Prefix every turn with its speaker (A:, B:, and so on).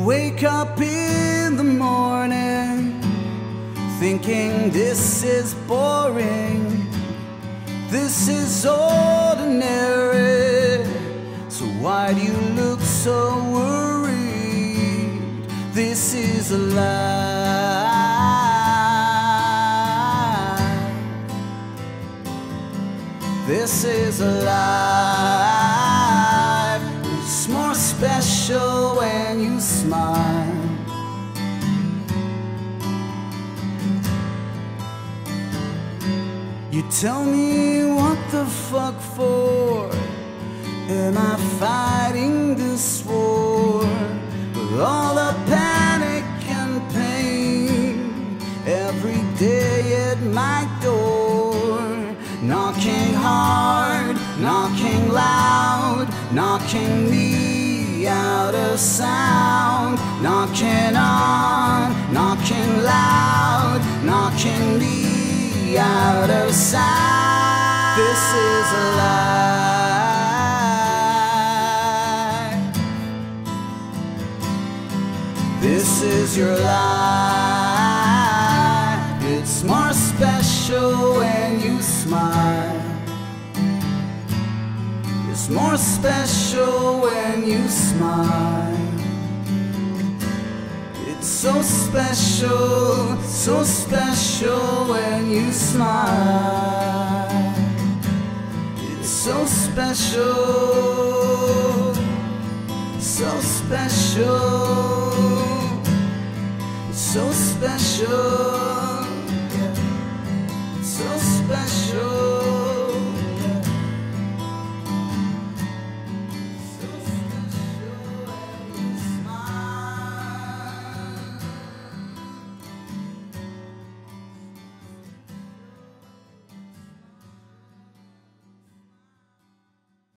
A: wake up in the morning thinking this is boring, this is ordinary. So why do you look so worried? This is a lie. This is a lie. It's more special when you smile. You tell me what the fuck for? Am I fighting this war? With all the panic and pain every day at my door, knocking hard, knocking loud, knocking me out of sound, knocking on, knocking loud, knocking me out of sight. This is a lie. This is your life. It's more special when you smile. It's more special when you smile. It's so special when you smile. It's so special, so special, so special.